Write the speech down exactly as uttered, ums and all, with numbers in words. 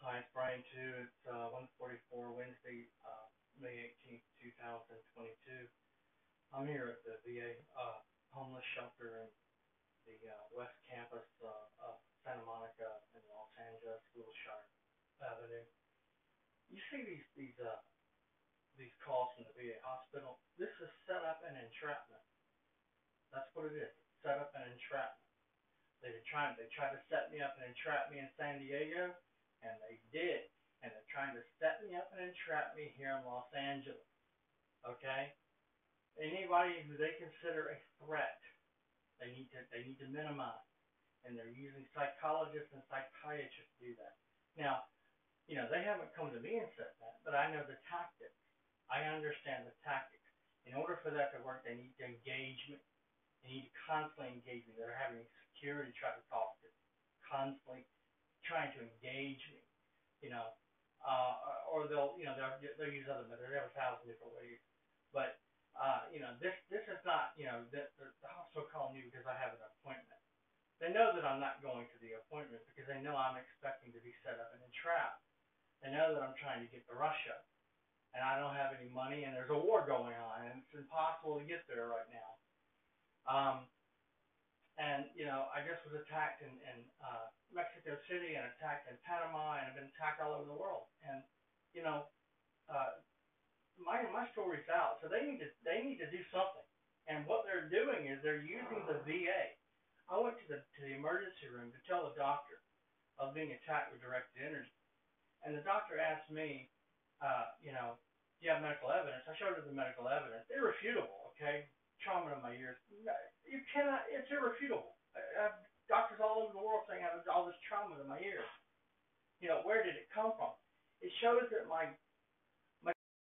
Hi, it's Brian too. It's uh, one forty-four Wednesday, uh, May eighteenth, two thousand twenty-two. I'm here at the V A uh, homeless shelter in the uh, West Campus uh, of Santa Monica in Los Angeles, Wilshire Avenue. You see these these uh, these calls from the V A hospital. This is set up an entrapment. That's what it is. Set up an entrapment. They were trying. They tried to set me up and entrap me in San Diego, and they did. And they're trying to set me up and entrap me here in Los Angeles. Okay? Anybody who they consider a threat, they need to they need to minimize. And they're using psychologists and psychiatrists to do that. Now, you know, they haven't come to me and said that, but I know the tactics. I understand the tactics. In order for that to work, they need to engage me. They need to constantly engage me. They're having security try to talk to me, constantly trying to engage me. You know, uh, or they'll, you know, they'll they'll use other methods. They have a thousand different ways. But uh, you know, this this is not, you know, the, the, the hospital calling me because I have an appointment. They know that I'm not going to the appointment because they know I'm expecting to be set up and entrapped. They know that I'm trying to get to Russia, and I don't have any money, and there's a war going on, and it's impossible to get there right now. Um, and, you know, I just was attacked in, in uh, Mexico City and attacked in Panama, and I've been attacked all over the world. And, you know, uh, my my story's out, so they need to they need to do something. And what they're doing is they're using the V A. I went to the to the emergency room to tell the doctor I was being attacked with directed energy, and the doctor asked me, uh, you know, do you have medical evidence? I showed her the medical evidence. Irrefutable, okay? Trauma in my ears. You cannot. It's irrefutable. I have doctors all over the world saying I have all this trauma in my ears. You know, where did it come from? It shows that my